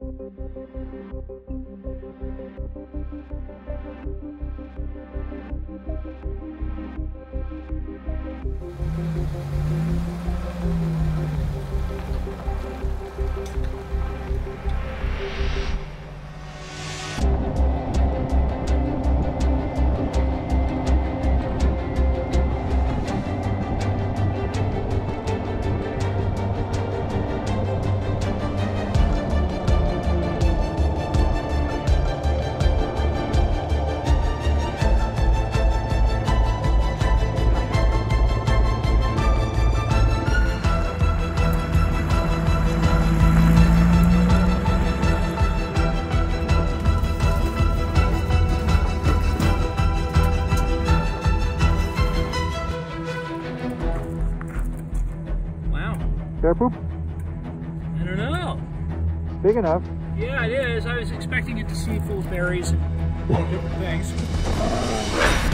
Bear poop? I don't know. Big enough. Yeah, it is. I was expecting it to see full of berries and different things.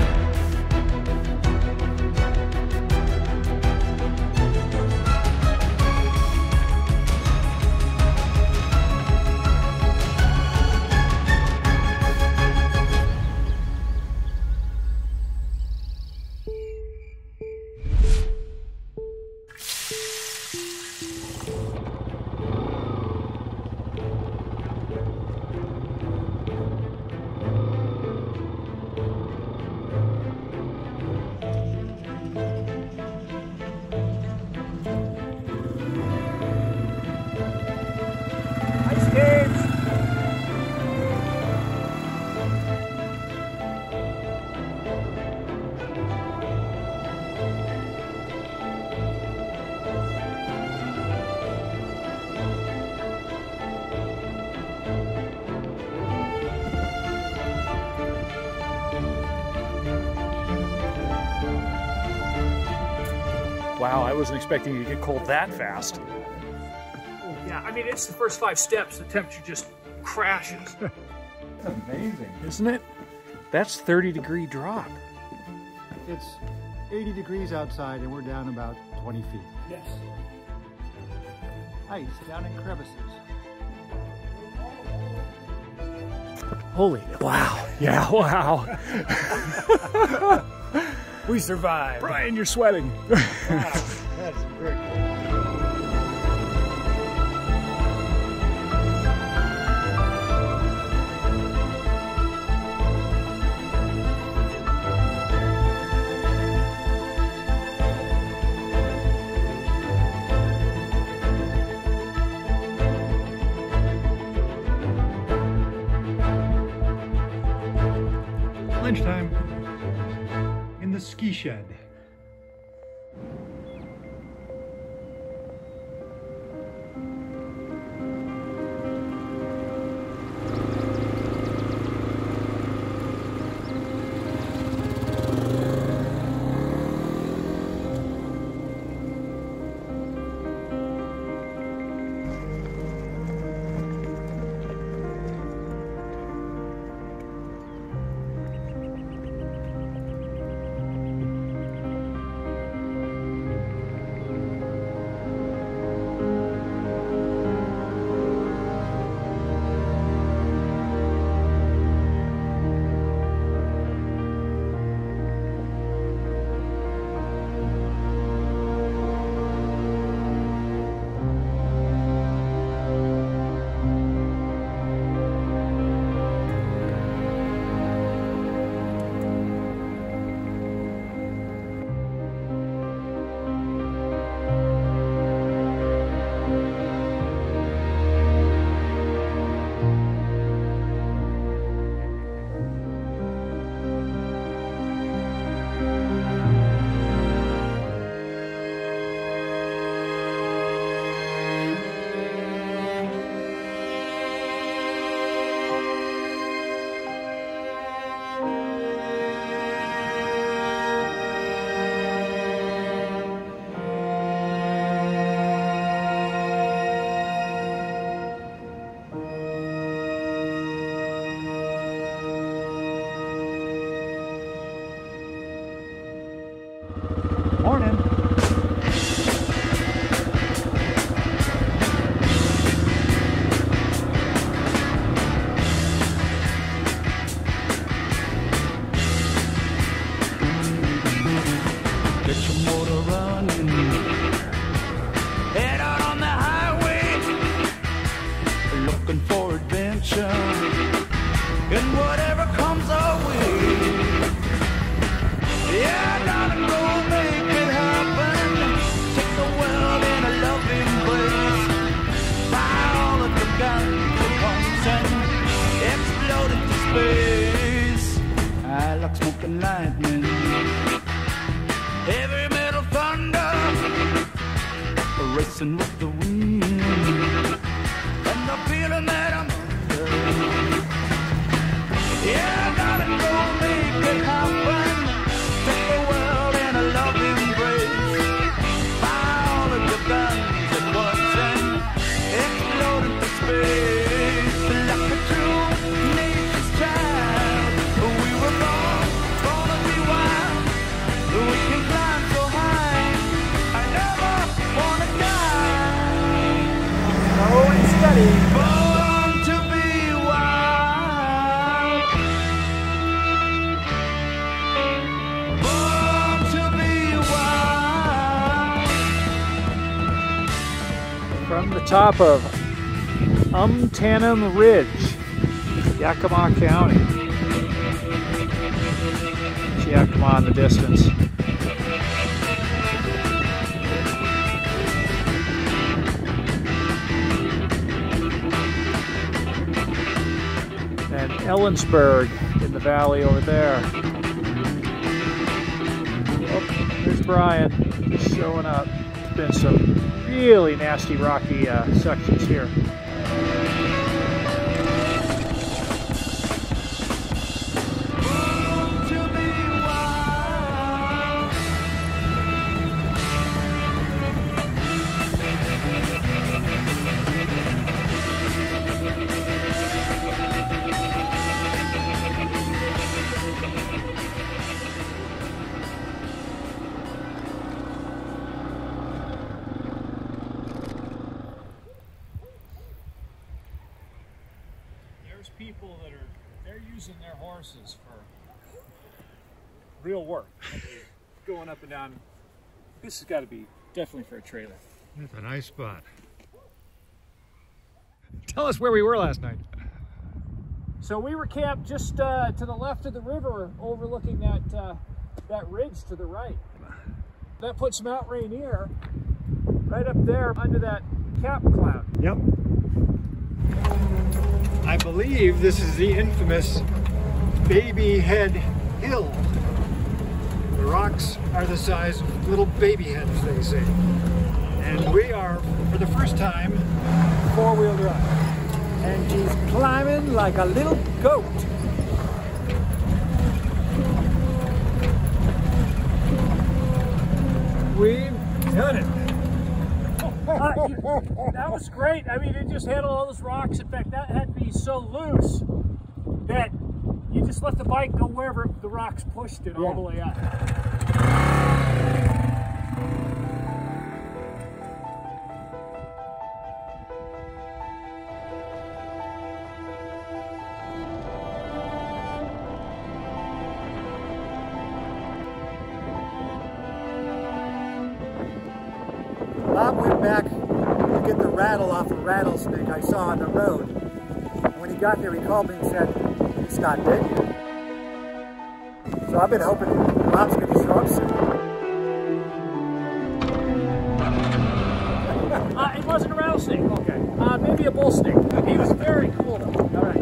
Wow, I wasn't expecting you to get cold that fast. Yeah, I mean, it's the first 5 steps, the temperature just crashes. That's amazing. Isn't it? That's 30-degree drop. It's 80 degrees outside and we're down about 20 feet. Yes. Ice down in crevices. Holy, wow. Yeah, wow. We survived. Brian, you're sweating. Wow, that's very cool. Lunchtime in the ski shed. looking for adventure and whatever comes our way. Yeah, darling, go make it happen. Take the world in a loving embrace. Fire all of your guns at once and explode into space. I like smoking lightning, heavy metal thunder, racing with the wind, and the feeling that I'm under. Yeah, darling, go make it happen. Take the world in a loving embrace. Fire all of your guns at once and explode into space. Like a true nature's child, we were born to be wild. We can climb so high, I never wanna die. Slow and steady. Born to be wild. Born to be wild. From the top of Umtanum Ridge, Yakima County. There's Yakima in the distance. And Ellensburg in the valley over there. Oh, there's Brian just showing up. There's been some really nasty rocky sections here. There's people that they're using their horses for real work. Going up and down. This has got to be definitely for a trailer. That's a nice spot. Tell us where we were last night. So we were camped just to the left of the river, overlooking that ridge to the right. That puts Mount Rainier right up there under that cap cloud. Yep. I believe this is the infamous Baby Head Hill. The rocks are the size of little baby heads, they say. And we are, for the first time, four-wheel drive. And he's climbing like a little goat. We've done it. That was great. I mean, it just handled all those rocks. In fact, that had to be so loose that you just let the bike go wherever the rocks pushed it all the way up. Bob went back to get the rattle off a rattlesnake I saw on the road. When he got there, he called me and said, "It's not dead yet." So I've been hoping Bob's going to show up soon. It wasn't a rattlesnake. Okay. Maybe a bull snake. He was very cool though. All right.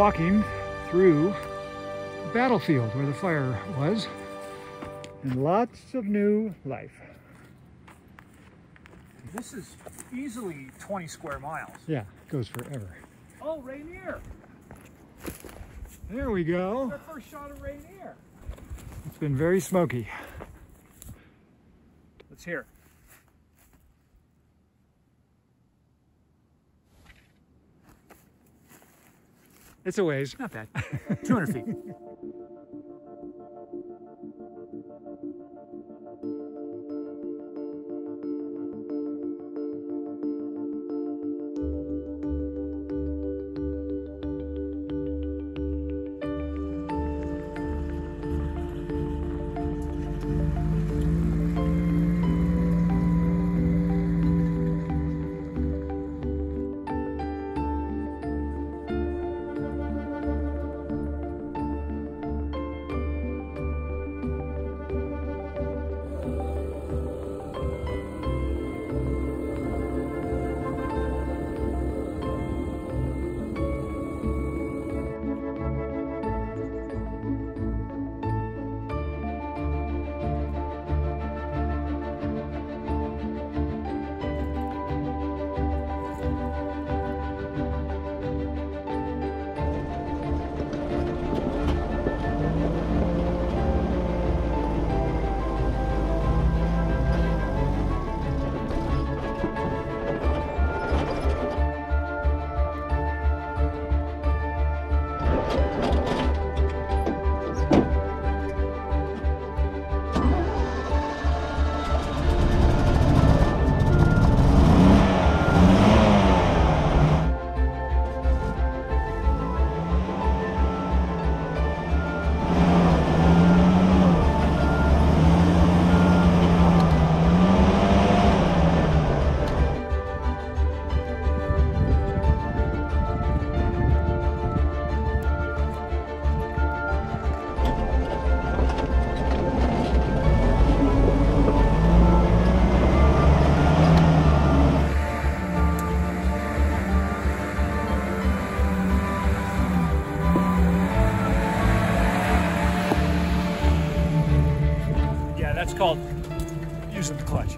walking through the battlefield where the fire was, and lots of new life. This is easily 20 square miles. Yeah, it goes forever. Oh, Rainier. There we go. Our first shot of Rainier. It's been very smoky. Let's hear it. It's a ways. Not bad. 200 feet. Called using the clutch.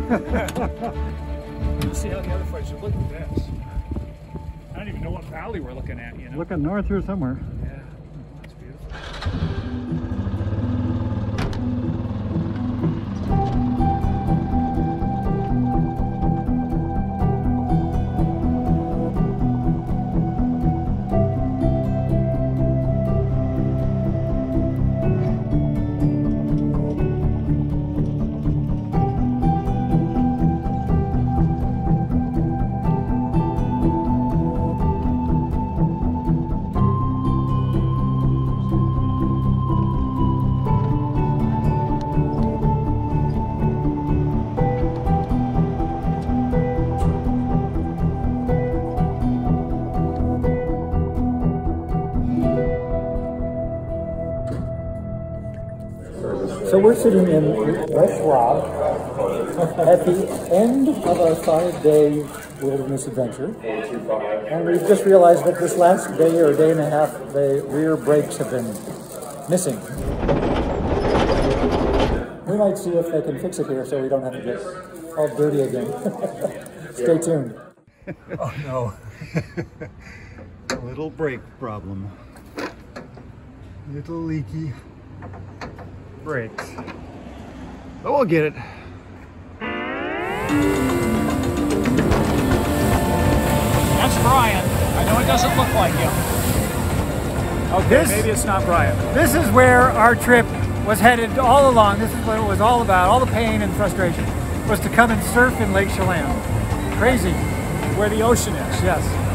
Let's see how the other fighters are. Look at this. I don't even know what valley we're looking at, you know? Looking north here somewhere. Yeah, that's beautiful. So we're sitting in West Rock at the end of our 5-day wilderness adventure, and we've just realized that this last day or day and a half, the rear brakes have been missing. We might see if they can fix it here so we don't have to get all dirty again. Stay tuned. Oh no. A little brake problem. Little leaky brakes. But we'll get it. That's Brian. I know it doesn't look like him. Okay, maybe it's not Brian. This is where our trip was headed all along. This is what it was all about. All the pain and frustration was to come and surf in Lake Chelan. Crazy. Where the ocean is. Yes.